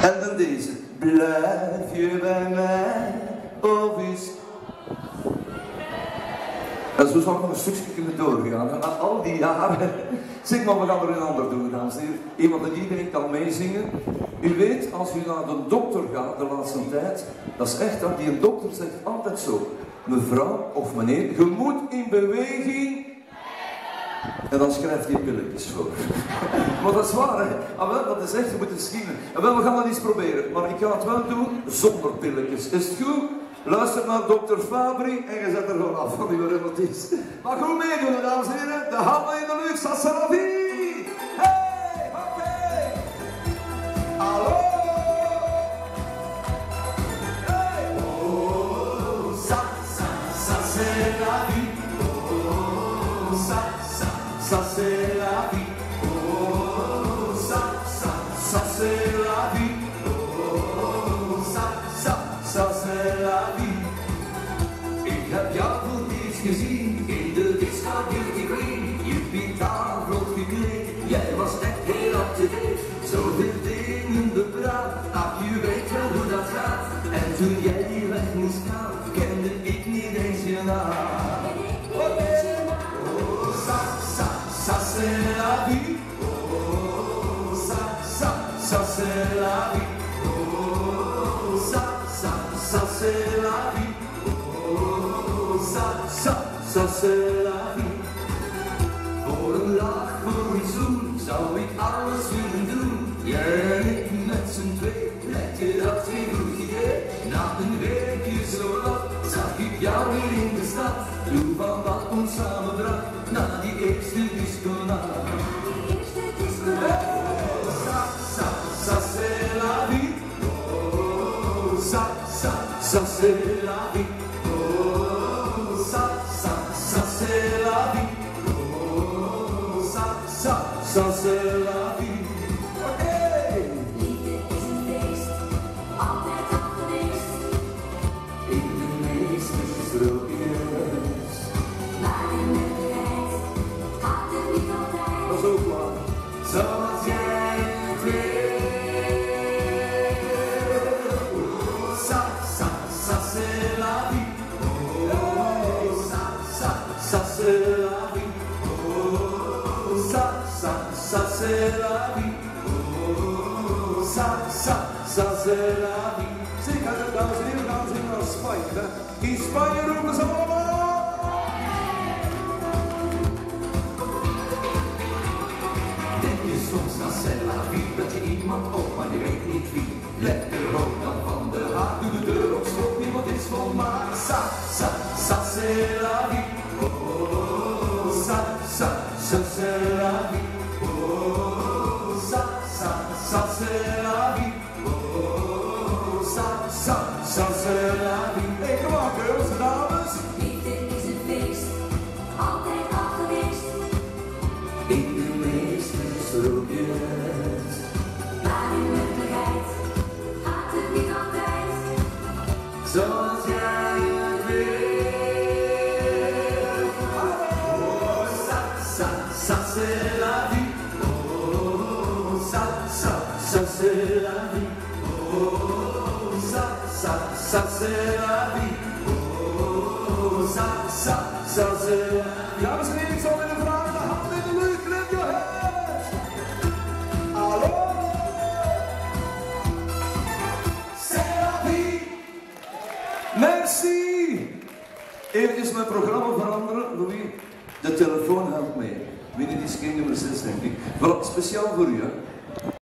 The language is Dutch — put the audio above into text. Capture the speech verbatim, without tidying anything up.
En dan deze. Blijf je bij mij of is... En zo zou ik nog een stukje kunnen doorgaan. En na al die jaren... Zeg maar, we gaan er een ander doen, dames en heren. Iemand dat iedereen kan meezingen. U weet, als u naar de dokter gaat de laatste tijd, dat is echt dat die een dokter zegt altijd zo. Mevrouw of meneer, je moet in beweging... En dan schrijft hij pilletjes voor. Maar dat is waar, hè? Ah, wel, dat is echt, je moet het schieten. En wel, we gaan dat eens proberen. Maar ik ga het wel doen zonder pilletjes. Is het goed? Luister naar dokter Fabri en je zet er gewoon af van die reumatist. Maar goed meedoen, dames en heren. De handen in de lucht, Sassaravi! Hey, oké! Hallo! Hey! Oh, sa, sa, sa, c'est la vie. Oh, sa, sa, sa, c'est la vie. Oh, sa, sa, sa, c'est la vie. Oh, sa, sa, sa, c'est la vie. Ik heb jou voor het eerst gezien in de disco Beauty Queen. Je bent daar vlot gekleed, jij was echt heel up to date. Zoveel dingen bepraat, ach je weet wel hoe dat gaat. En toen jij die weg moest gaan, kende ik niet eens je naam. Oh, sa, sa, sa, c'est la vie. Oh, sa, sa, sa, c'est la vie. Oh, sa, sa, sa, c'est la vie. Oh, sa, sa, sa, c'est la vie. Voor een lach, voor een zoen, zou ik alles willen doen. Jij en ik met z'n twee, lijkt je dat geen goed idee? Na een weekje zo wat, zag ik jou weer in de stad. Toen van wat ons samenbracht, na die eerste disco-nacht. Oh, sa, sa, sa, c'est la vie. Oh, sa, sa, sa, c'est la vie. Oh, sa, sa, sa, c'est la vie. Oh, sa, sa, sa, c'est la vie. Oké! Liefde is een feest, altijd al geweest. In de meeste strookjes. Maar in werkelijkheid gaat het niet altijd. Dat is ook waar. Zoals jij het weet. Oh, sa, sa, sa, c'est la vie. Oh, sa, sa, sa, c'est la vie. Oh, sa, sa, sa, c'est la vie. Oh, sa, sa, sa, c'est la vie. Zeg, dames en heren, dames en heren, naar Spanje. Hè. In Spanje roepen ze allemaal. Denk je soms dat c'est la vie, dat je iemand op, maar je weet niet wie. Lekker rood dan van de haak, doe de deur op slot, niemand is volmaakt. Sa, sa, sa, c'est la vie. Oh, sa, sa, sa, c'est la vie. Oh, sa, sa, sa, c'est la vie. Oh, sa, sa, sa, c'est la vie. Hey, kom on, girls en dames. Liefde is een feest, altijd al geweest. In de meeste strookjes. Maar in werkelijkheid gaat het niet altijd. Zoals jij het wil. Oh, sa, sa, sa, c'est la vie. Oh, sa, sa, sa, c'est la vie. Oh, sa, sa, sa, c'est la vie. Oh, sa, sa, sa, c'est la vie. Dames en heren, ik zal willen vragen, de hand in de lucht, clap your hands. Hallo. C'est la vie. Merci! Even mijn programma veranderen, Louis. De telefoon helpt mee. Binnen die is geen nummer zes, denk ik. Voilà, speciaal voor u, hè.